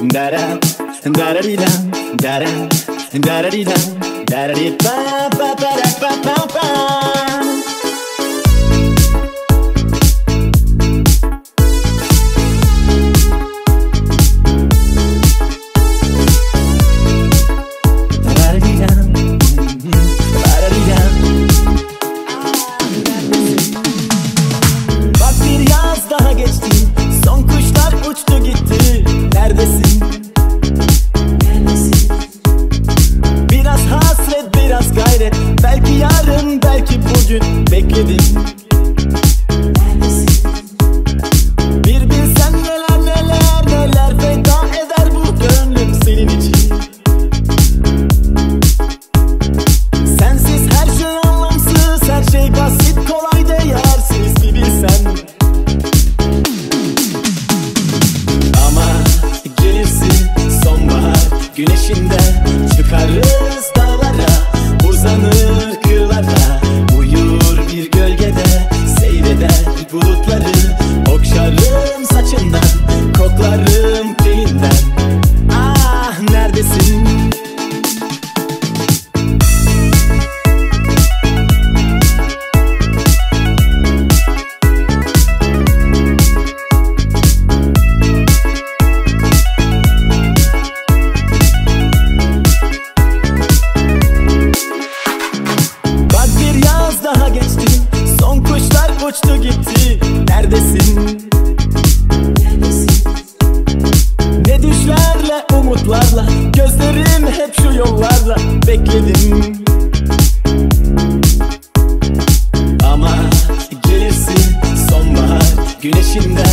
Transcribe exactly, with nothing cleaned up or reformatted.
da-da, da-da-dee-da, da-da, da-da-dee-da, da-da-dee-ba-ba-ba-da-ba-ba-ba. Bak bir yaz daha geçti, son kuşlar uçtu gitti. Neredesin? Neredesin? Biraz hasret, biraz gayret. Belki yarın, belki bugün bekledim. Neredesin? Bir bilsen neler neler neler feda eder bu gönlüm senin için. Sensiz her şey anlamsız, her şey basit, kolay, değersiz bir bilsen. Ama gelirsin sonbahar güneşinde, çıkarız dağlara, uzanır kırlara, uyur bir gölgede, seyreder bulutları, okşarım saçından, koklarım telinden. Ah neredesin? Daha geçti, son kuşlar uçtu gitti. Neredesin? Neredesin? Ne düşlerle, umutlarla, gözlerim hep şu yollarla bekledim. Ama gelirsin sonbahar güneşinde,